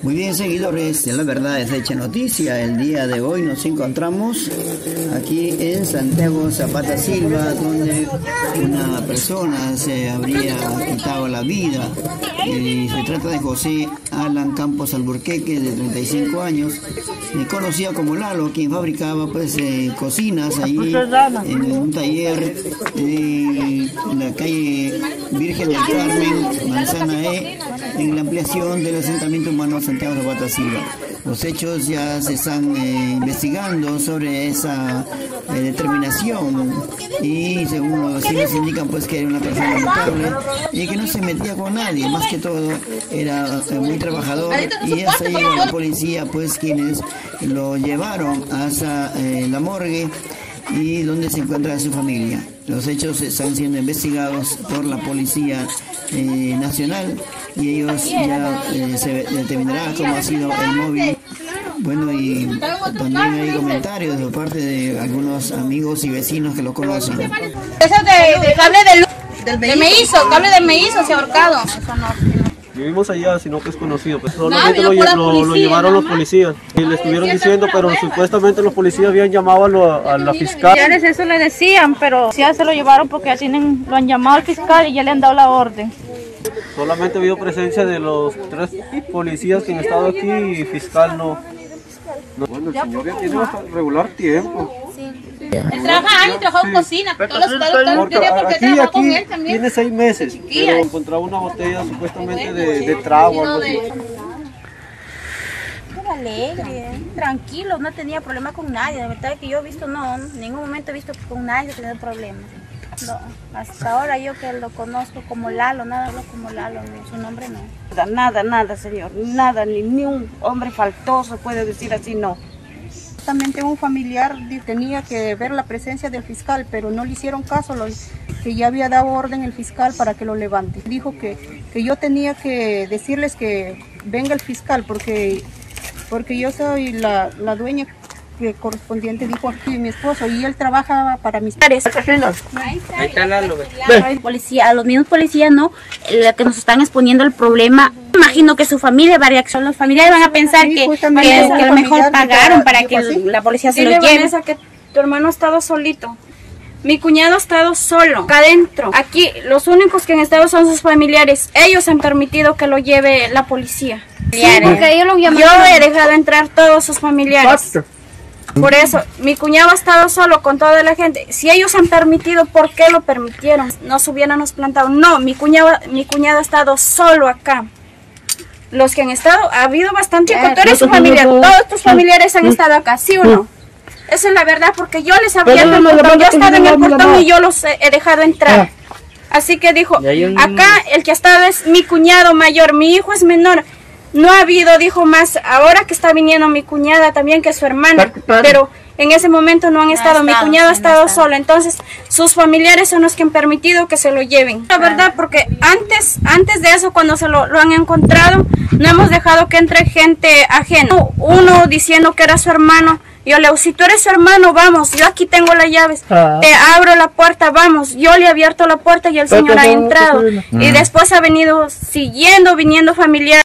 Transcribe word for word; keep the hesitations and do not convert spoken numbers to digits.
Muy bien, seguidores de La Verdad es Hecha Noticia. El día de hoy nos encontramos aquí en Santiago Zapata Silva, donde una persona se habría quitado la vida. Eh, se trata de José Alan Campos Alburquerque, de treinta y cinco años, eh, conocido como Lalo, quien fabricaba pues eh, cocinas allí en un taller de la calle Virgen del Carmen, Manzana E, en la ampliación del asentamiento humano Santiago Zapata Silva. Los hechos ya se están eh, investigando sobre esa eh, determinación, y según los vecinos indican pues que era una persona notable y que no se metía con nadie, más que todo era eh, muy trabajador, y hasta llegó la policía pues quienes lo llevaron hasta eh, la morgue y donde se encuentra su familia. Los hechos están siendo investigados por la Policía eh, Nacional, y ellos ya eh, se determinará cómo ha sido el móvil. Bueno, y también hay comentarios de parte de algunos amigos y vecinos que lo conocen. Eso de, de cable de luz, de maízo, cable de maízo se ha ahorcado. Vivimos allá, sino que es conocido, pues solamente lo, lo, lo llevaron los policías y le estuvieron diciendo, pero supuestamente los policías habían llamado a, lo, a la fiscal. Ya eso le decían, pero ya se lo llevaron porque así lo han llamado al fiscal y ya le han dado la orden. Solamente ha habido presencia de los tres policías que han estado aquí y fiscal no. no. Bueno, el señor ya tiene regular tiempo. Él trabaja años, trabajó en cocina, todos los todos porque aquí, aquí con él también. Tiene seis meses, pero encontraba una botella supuestamente de, de trago o algo así. Era alegre, tranquilo, no tenía problema con nadie. La verdad es que yo he visto, no, en ningún momento he visto que con nadie he tenido problemas. No, hasta ahora yo que lo conozco como Lalo, nada como Lalo, no, su nombre no. Nada, nada, nada, señor, nada, ni, ni un hombre faltoso puede decir así, no. Justamente un familiar tenía que ver la presencia del fiscal, pero no le hicieron caso, lo, que ya había dado orden el fiscal para que lo levante. Dijo que, que yo tenía que decirles que venga el fiscal, porque, porque yo soy la, la dueña que correspondiente, dijo aquí mi esposo, y él trabaja para mis padres. Ahí está Lalo. Policía, a los mismos policías, ¿no? La que nos están exponiendo el problema. Imagino que su familia va a reaccionar, los familiares van a pensar sí, que, que, que a lo mejor pagaron para que el, la policía se Dile, lo lleve. Vanessa, que tu hermano ha estado solito. Mi cuñado ha estado solo, acá adentro. Aquí los únicos que han estado son sus familiares. Ellos han permitido que lo lleve la policía. Sí, porque ellos lo llamaron. Yo he dejado entrar todos sus familiares. Por eso, mi cuñado ha estado solo con toda la gente. Si ellos han permitido, ¿por qué lo permitieron? Nos hubiéramos plantado. No, mi cuñado, mi cuñado ha estado solo acá. Los que han estado, ha habido bastante. Tú eres su familia, todos tus familiares han estado acá, ¿sí o no? Esa es la verdad, porque yo les había abierto el portón, yo he estado en el portón y yo los he, he dejado entrar. Así que dijo, acá el que ha estado es mi cuñado mayor, mi hijo es menor. No ha habido, dijo más, ahora que está viniendo mi cuñada también, que es su hermana, pero en ese momento no han estado, mi cuñado ha estado solo, entonces sus familiares son los que han permitido que se lo lleven. La verdad, porque antes antes de eso, cuando se lo, lo han encontrado, no hemos dejado que entre gente ajena. Uno diciendo que era su hermano, yo le digo, si tú eres su hermano, vamos, yo aquí tengo las llaves, ah. te abro la puerta, vamos. Yo le he abierto la puerta y el señor ha entrado. Y después ha venido siguiendo, viniendo familiares.